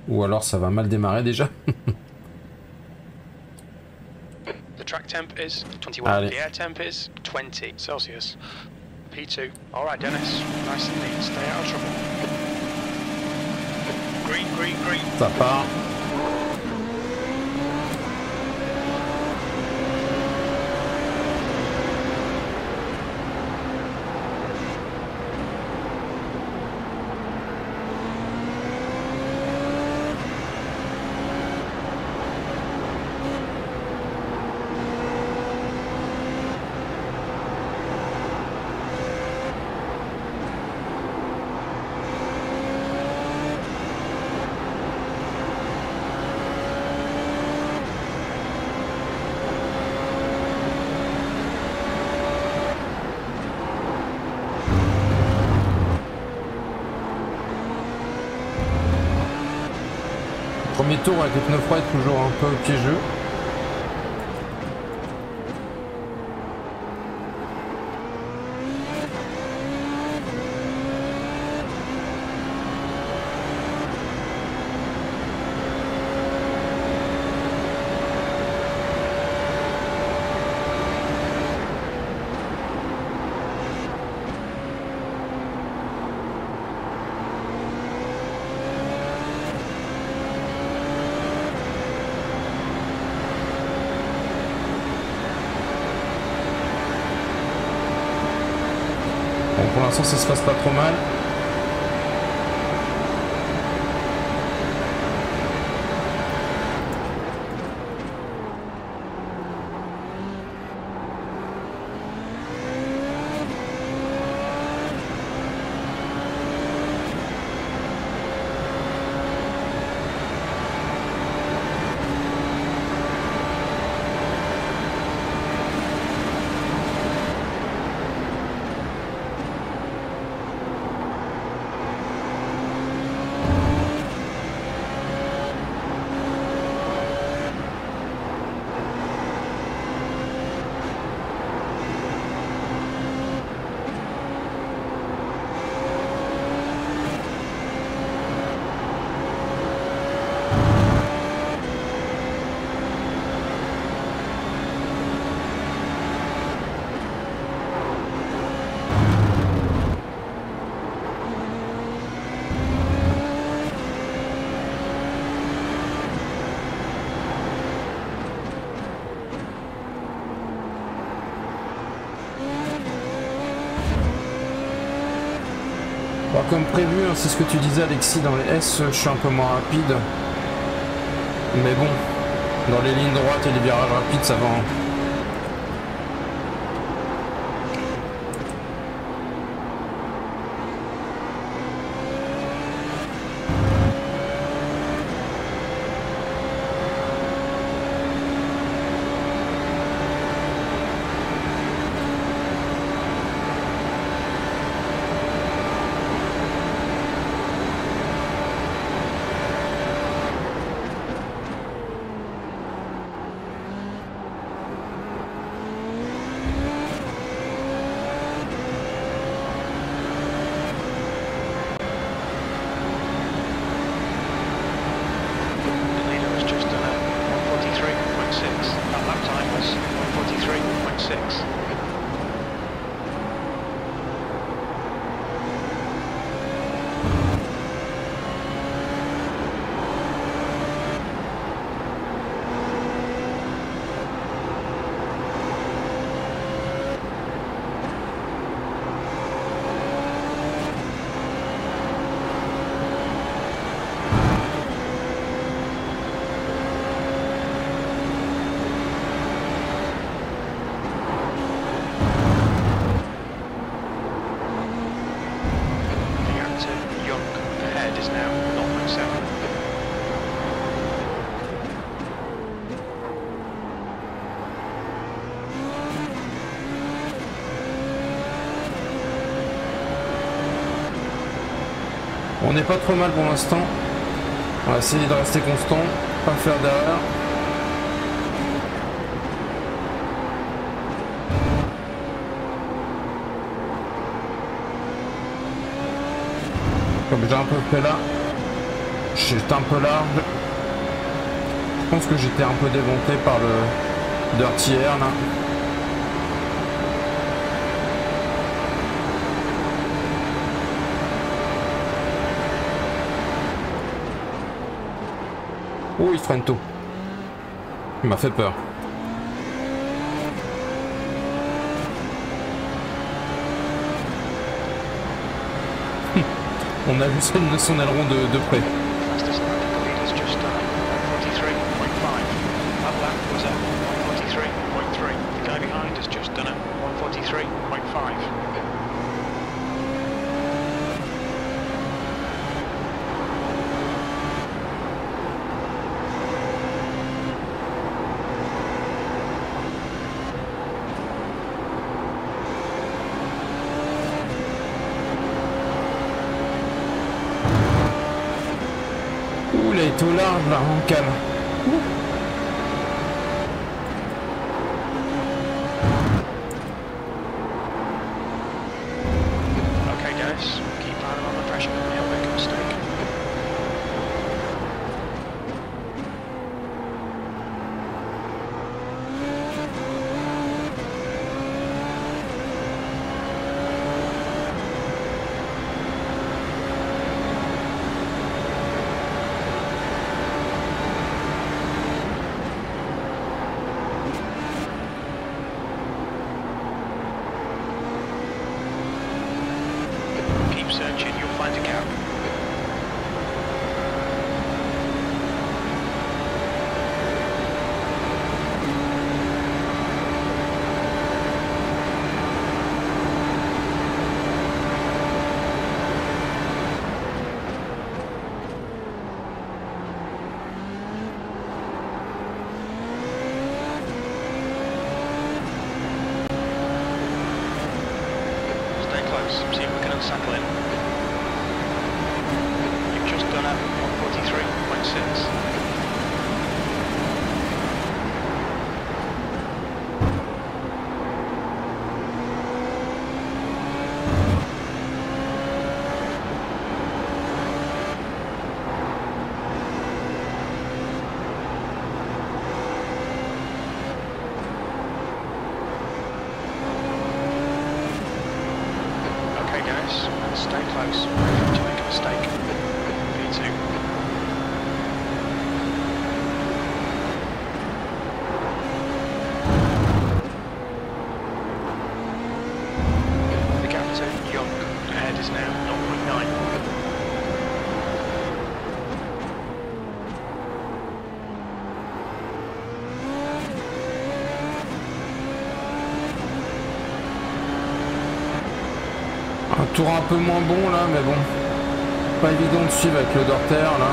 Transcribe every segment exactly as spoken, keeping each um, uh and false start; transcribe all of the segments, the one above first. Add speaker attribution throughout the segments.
Speaker 1: Ou alors ça va mal démarrer déjà.
Speaker 2: The track temp is twenty-one.
Speaker 1: Allez.
Speaker 2: The air temp is twenty Celsius. P two. All right, Dennis. Nice and neat. Stay out of trouble. Green, green, green.
Speaker 1: Ça part. Premier tour avec les pneus froids est toujours un peu piégeux. Bon, pour l'instant ça se passe pas trop mal. Bon, comme prévu, hein, c'est ce que tu disais Alexis, dans les S, je suis un peu moins rapide. Mais bon, dans les lignes droites et les virages rapides, ça va. Hein. On n'est pas trop mal pour l'instant. On va essayer de rester constant, pas faire d'erreur. Comme j'ai un peu fait là. J'étais un peu large. Je pense que j'étais un peu démonté par le Dirty Air là. Oh, il freine tôt. Il m'a fait peur. On a vu son, son aileron de, de près. Il a été au large là, en calme. Ouh.
Speaker 2: Okay, Dennis, keep piling on the pressure. He'll make a mistake. Searching, you'll find a cab. Stay close, see if we can unsettle him. one forty-three point six. Okay guys, stay close. Don't make a mistake. V two. Young, ahead is now zero point nine.
Speaker 1: Un tour un peu moins bon là, mais bon. Pas évident de suivre avec le Dorter là.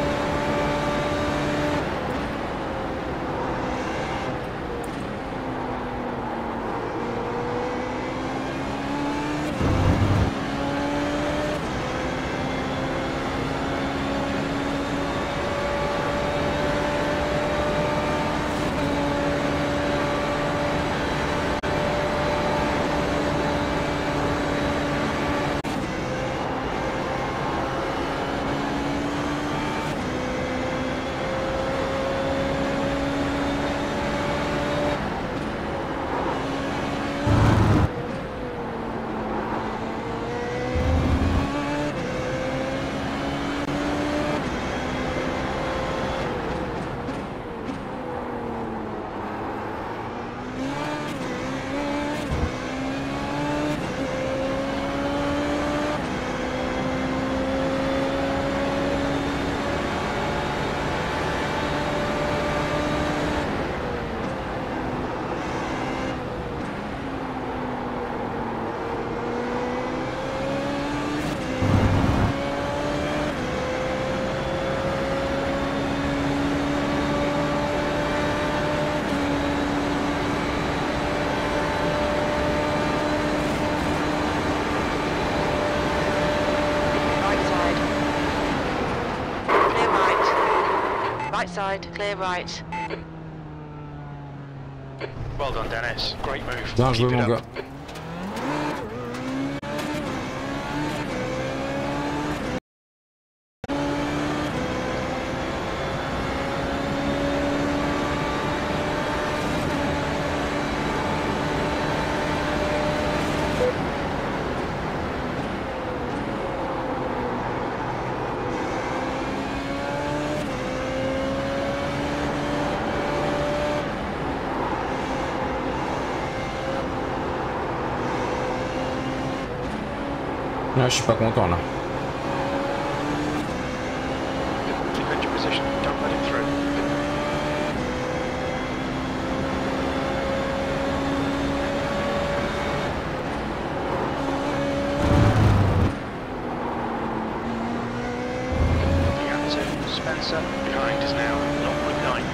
Speaker 3: Right side, clear right.
Speaker 2: Well done, Dennis. Great move.
Speaker 1: Bien joué,
Speaker 2: Keep it
Speaker 1: mon
Speaker 2: up.
Speaker 1: gars. Là, je suis pas content là.
Speaker 2: Defend your position. Don't let him through. Spencer behind is now zero point nine.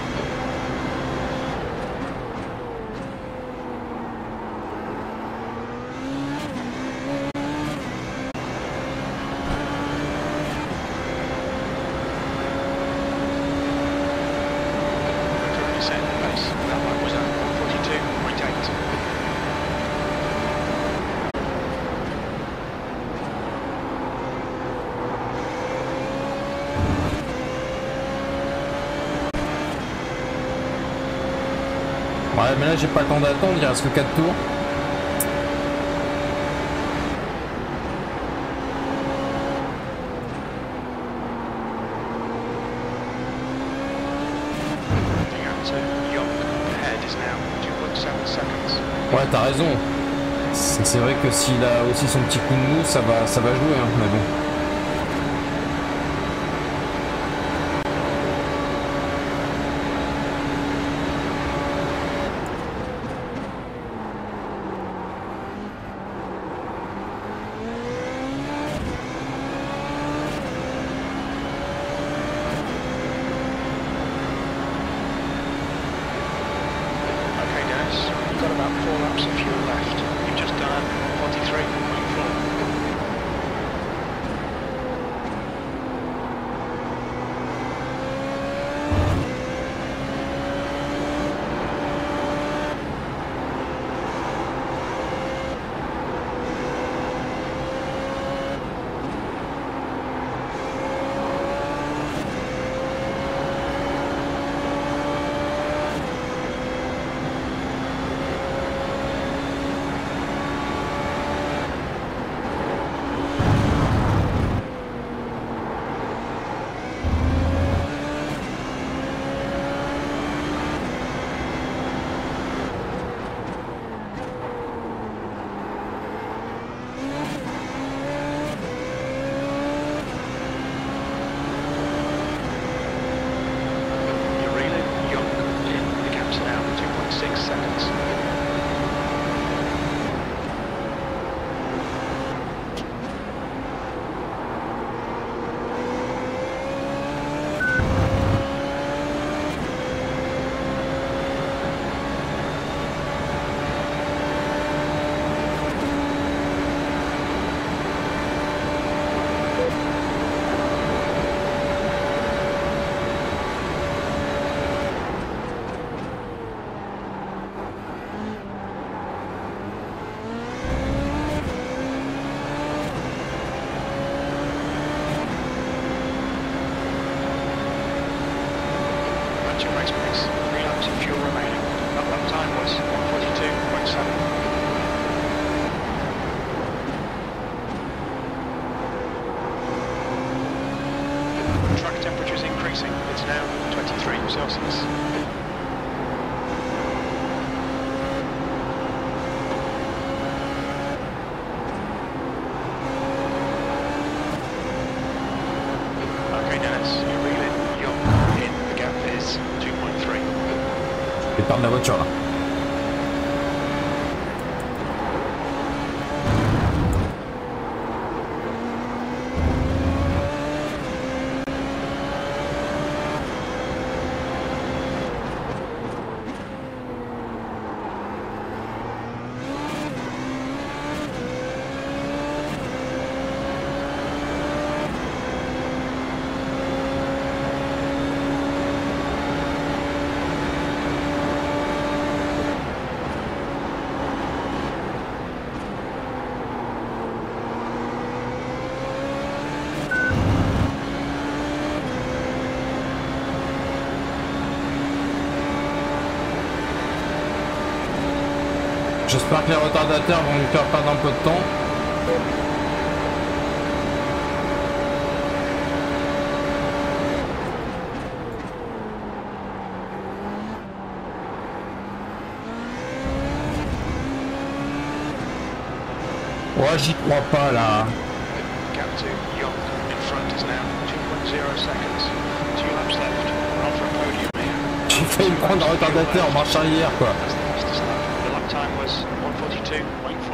Speaker 2: Currently set in place. That one was at one forty-two point eight.
Speaker 1: Ouais, mais là j'ai pas le temps d'attendre, il reste que quatre tours. Ouais, t'as raison. C'est vrai que s'il a aussi son petit coup de mou, ça va, ça va jouer, hein, mais bon. Perdre la voiture là. J'espère que les retardateurs vont nous faire perdre un peu de temps. Ouais, j'y crois pas là.
Speaker 2: gap to Young in front is now two point zero seconds. Two laps left. We're on for a podium here.
Speaker 1: J'ai failli me prendre un retardateur en marche arrière quoi.
Speaker 2: That's the fastest lap. The lap time was one forty-two point four.